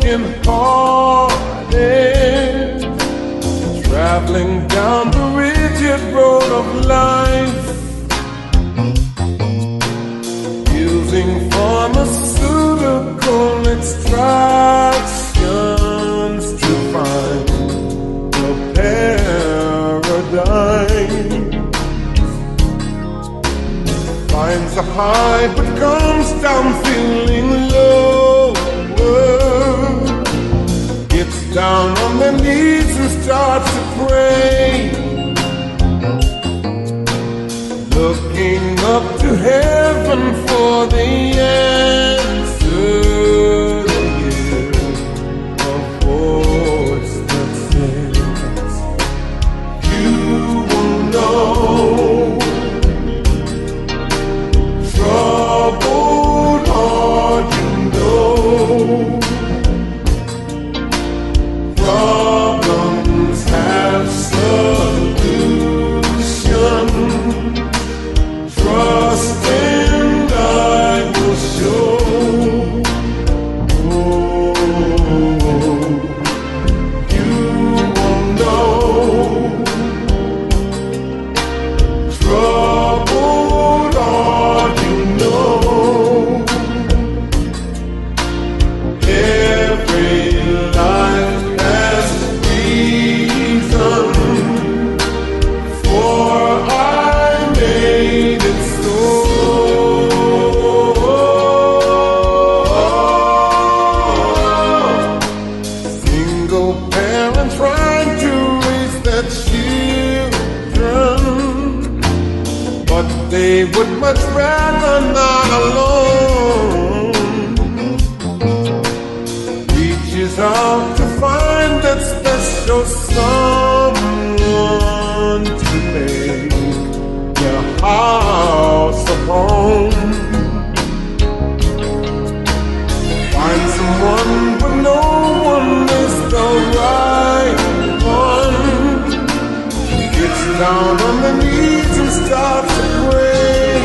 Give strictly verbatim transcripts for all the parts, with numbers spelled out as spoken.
broken hearted, traveling down the rigid road of life, using pharmaceutical extractions to find the paradigm. Finds a high but comes down feeling low, gets down on their knees and starts to pray, looking up to heaven for the answer. They hear a voice that says, you will know. Troubled heart, you know. Problems have solution. Trust and I will show. Oh, you will know. Troubled heart, you know. Every life has reason, for I made it so. Single parent trying to raise their children, but they would much rather not alone. Reaches out to find that special someone to make their house a home. Find someone, but no one is the right one. Gets down on the knees and starts to pray,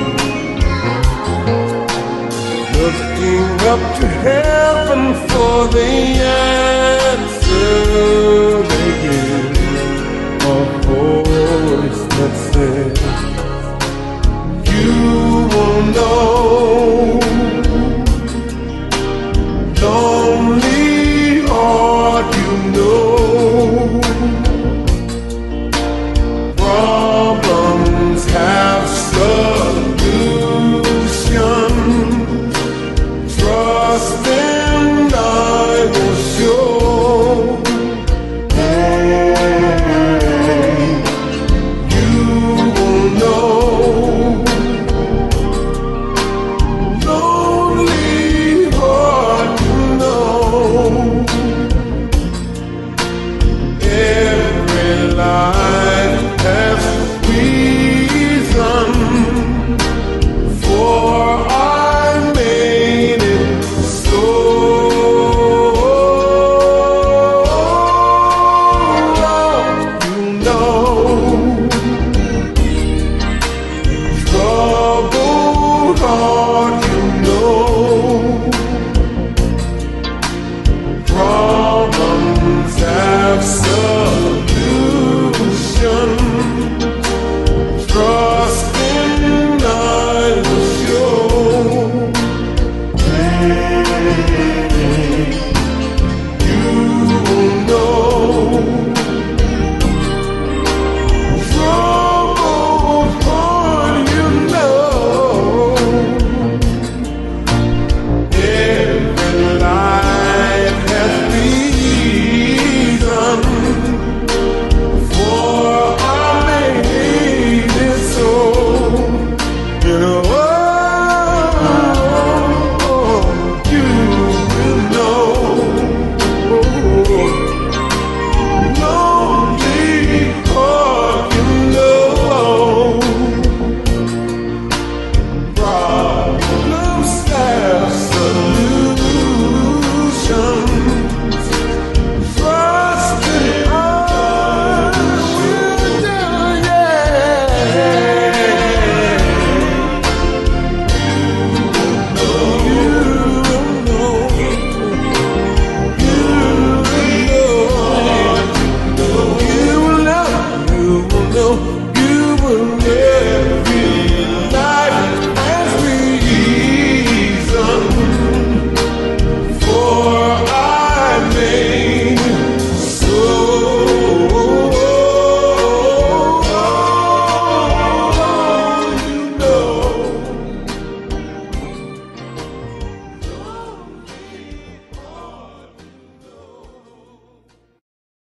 looking up to heaven for the answer. They hear a voice that says, you will know. Lord,